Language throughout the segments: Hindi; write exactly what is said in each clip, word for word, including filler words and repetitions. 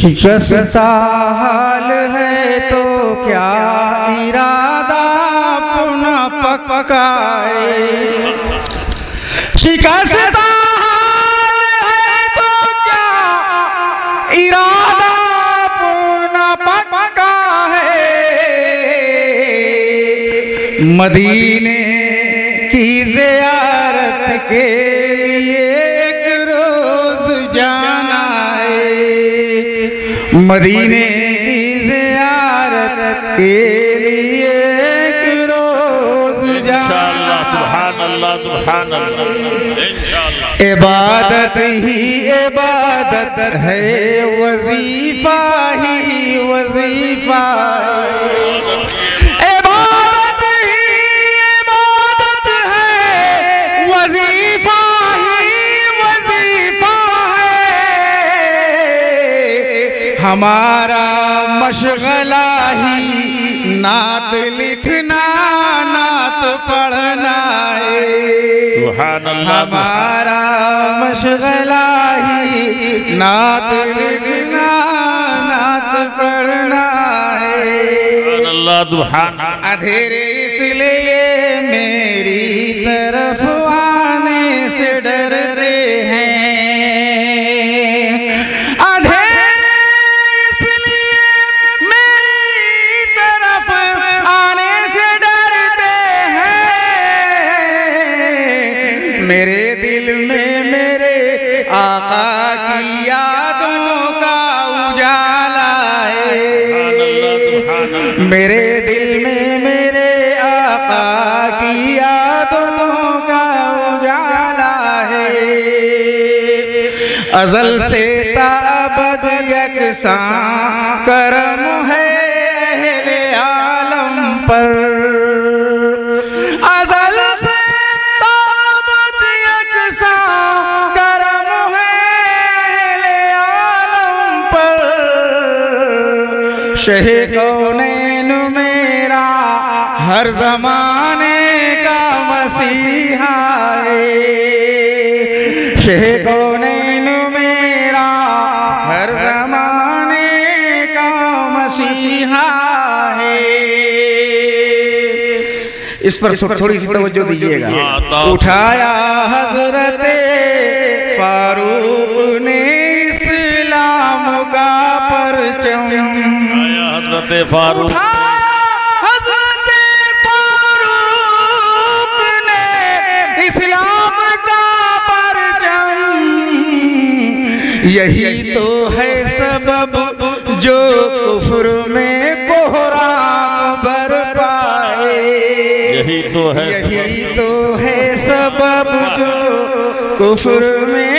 शिकस्ता हाल है तो क्या इरादा पुनः पकाए। शिकस्ता हाल है तो क्या इरादा पुनः पका है। मदीने की ज़ियारत के लिए एक रोज जाना है। मदीने की ज़ियारत के लिए एक रोज जाना। सुभान अल्लाह सुभान अल्लाह। इंशाअल्लाह इबादत ही इबादत है, वजीफा ही वजीफा हमारा मशगला ही नात लिखना नात पढ़ना है। हमारा मशगला ही नात लिखना नात पढ़ना है। अधेरे इसलिए मेरी तरफ आने से डरते हैं। मेरे दिल में मेरे आका की यादों का उजाला है। मेरे दिल में मेरे आका की यादों का उजाला है। अज़ल से ताबद यकसां करम है अहले आलम पर। अज़ल से शह कौनैन मेरा हर ज़माने का मसीहा है। शह कौनैन मेरा हर ज़माने का मसीहा है। इस पर थोड़ी सी तवज्जो दीजिएगा। उठाया हज़रते फारूक ने इस्लाम का परचम। हज़रते फारूक हज़रते फारूक ने इस्लाम का परचम। यही तो है सबब जो कुफ्र में कोहराम बरपाए। यही तो है यही तो है सबब जो कुफ्र में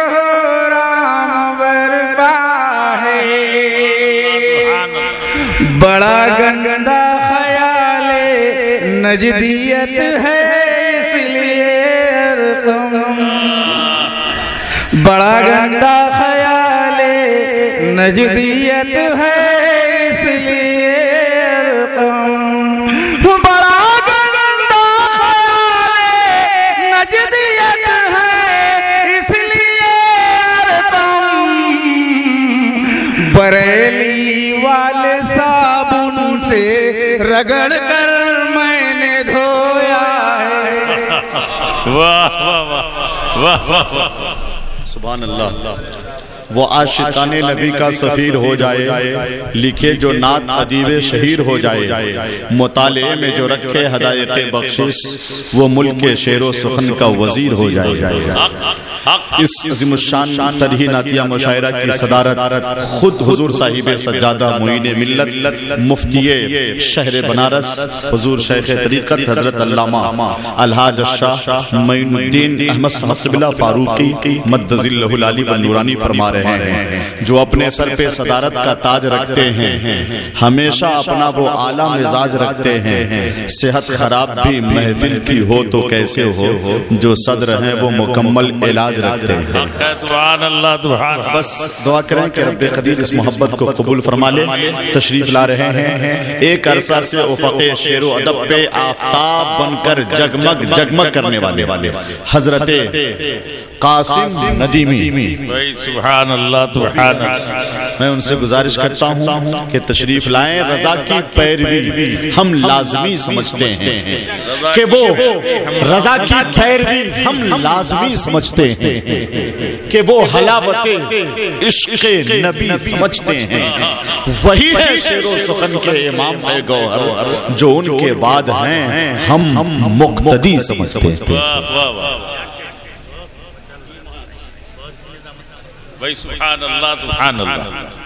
बड़ा गंदा ख्याले नजदियत है इसलिए अरकम। बड़ा गंदा ख्याले नजदियत है इसलिए अरकम। बड़ा गंदा ख्याले नजदियत है इसलिए अरकम। बरेली वाले साबुन से रगड़ कर मैंने धोया है। वाह वाह वाह वाह वाह। सुभान अल्लाह। वो आशिकाने नबी का सफीर हो जाए, लिखे जो नात अदीबे शहीर हो जाए। मुताले में जो रखे हदायत बख्शिश, वो मुल्क के शेरो सुखन का वजीर हो जाए। इस अज़ीमुश्शान तरही नातिया मुशायरा की सदारत खुद हुजूर साहिब सज्जादा मुईन मिल्लत मुफ्तिये शहर बनारस हुजूर शेख तरीक़त हजरत अल्लामा अलहाज शाह मोइनुद्दीन अहमद साहब क़िबला फारूकी मद्दज़िल्लहुल आली व नूरानी फरमा रहे हैं। जो अपने सर पे सदारत का ताज रखते हैं, हमेशा अपना वो आला मिजाज रखते हैं। सेहत खराब भी महफिल की हो तो कैसे हो, जो सद्र हैं वो मुकम्मल इलाज रखते हैं। बस दुआ करें कि रब्बे कदीर इस मोहब्बत को कबूल फरमा ले। तशरीफ ला रहे हैं एक अरसा से उफ़क़े शेरो अदब पे आफताब बनकर जगमग जगमग करने वाले हजरते कासिम नदीमी। भाई सुभान अल्लाह सुभान अल्लाह। मैं उनसे गुजारिश करता हूँ कि तशरीफ लाएं। रजा की पैरवी हम लाजमी समझते हैं कि वो रजा की पैरवी हम लाजमी समझते हैं कि वो हलावते इश्क़ नबी समझते हैं। वही है शेरो सुखन के इमाम ए गौहर जो उनके बाद हैं हम मुक्तदी समझते हैं। वाह वाह वाह भाई सुभान अल्लाह सुभान अल्लाह।